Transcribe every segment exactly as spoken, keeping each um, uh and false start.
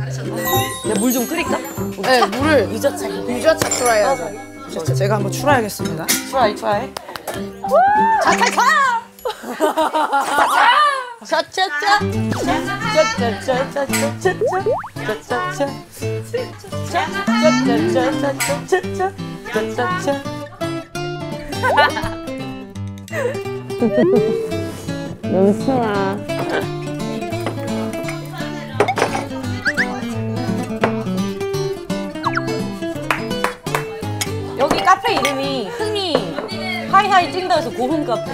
물 좀 끓일까? 네, 물을 유자차. 유자차 추라해야죠. 유자차 제가 한번 추라하겠습니다. 트라이 트라이. 차차차. 차차차. 차차차차차차차. 차차차. 차차차차차차차. 차차차. 너무 추워. 여기 카페 이름이 흥이 하이하이 찐다 해서 고흥 카페.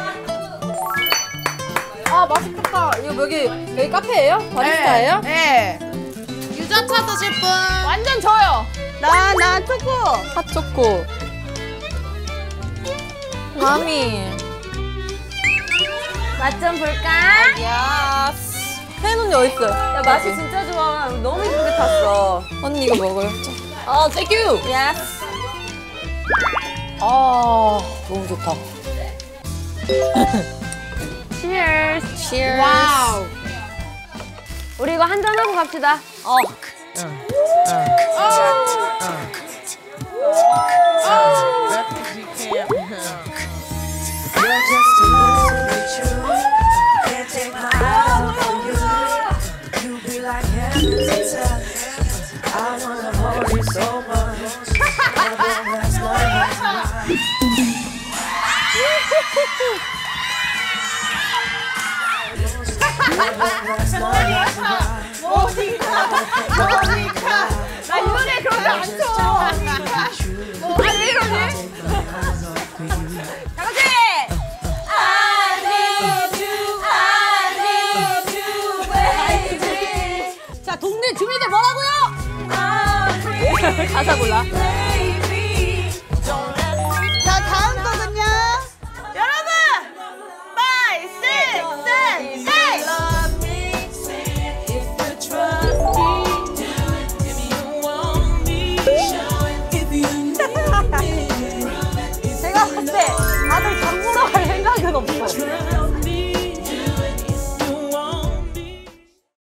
아 맛있겠다. 이거 여기 여기 카페예요? 바리스타예요? 네. 유자차 드실 분? 완전 저요. 나, 나 초코. 핫초코. 마미. 맛 좀 볼까? 야스. 혜인 언니 어딨어요? 야 맛이 진짜 좋아. 너무 예쁘게 탔어. 언니 이거 먹어요. 아, 땡큐. 예스. 아, 너무 좋다. Cheers. Cheers. 와우. 우리 이거 한잔 하고 갑시다. 어. 모니카. 나 이 노래 그런데 안 쳐. 모니카. 뭐, 아니 왜 이러지? 다 같이. I need you, I need you, baby. 자, 동네 주민들 뭐라고요? 가사 몰라.